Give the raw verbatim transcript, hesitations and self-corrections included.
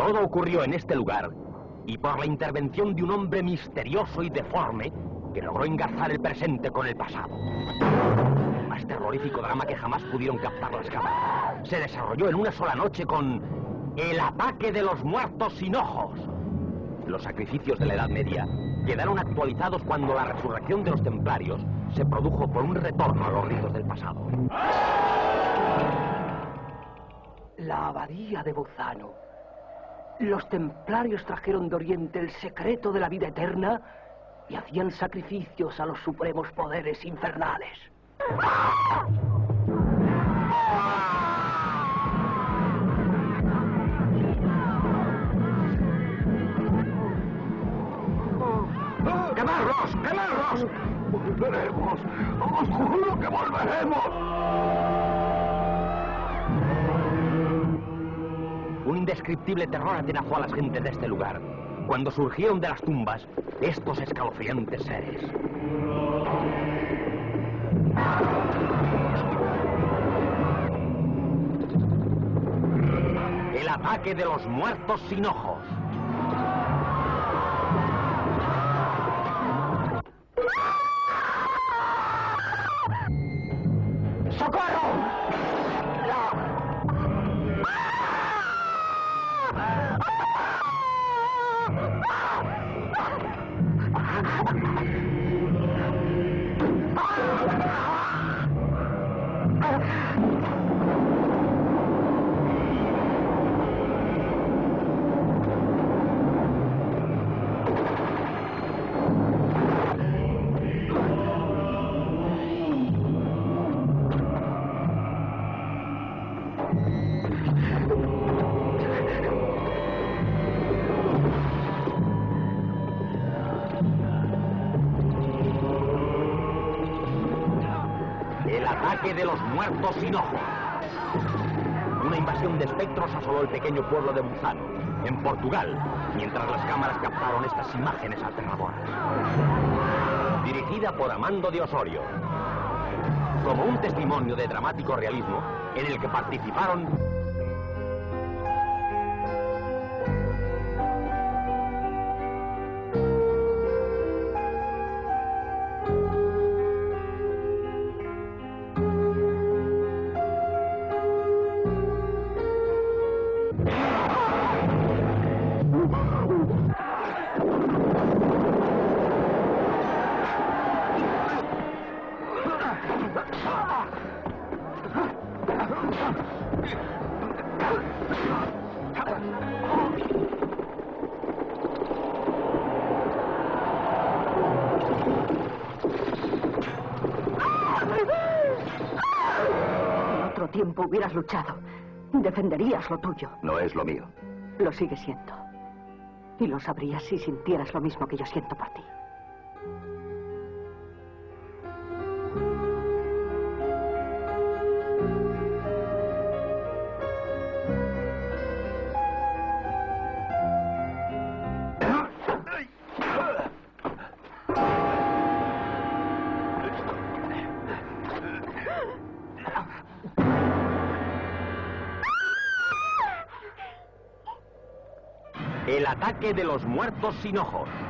Todo ocurrió en este lugar y por la intervención de un hombre misterioso y deforme que logró engarzar el presente con el pasado. El más terrorífico drama que jamás pudieron captar las cámaras se desarrolló en una sola noche con el ataque de los muertos sin ojos. Los sacrificios de la Edad Media quedaron actualizados cuando la resurrección de los templarios se produjo por un retorno a los ritos del pasado. La abadía de Buzano. Los templarios trajeron de Oriente el secreto de la vida eterna y hacían sacrificios a los supremos poderes infernales. ¡Quemarlos! ¡Quemarlos! ¡Volveremos! ¡Os juro que volveremos! Un indescriptible terror atenazó a las gentes de este lugar cuando surgieron de las tumbas estos escalofriantes seres. El ataque de los muertos sin ojos. ¡Socorro! De los muertos sin ojos. Una invasión de espectros asoló el pequeño pueblo de Buzano, en Portugal, mientras las cámaras captaron estas imágenes aterradoras. Dirigida por Amando de Osorio, como un testimonio de dramático realismo en el que participaron tiempo hubieras luchado. Defenderías lo tuyo. No es lo mío. Lo sigue siendo. Y lo sabrías si sintieras lo mismo que yo siento por ti. El ataque de los muertos sin ojos.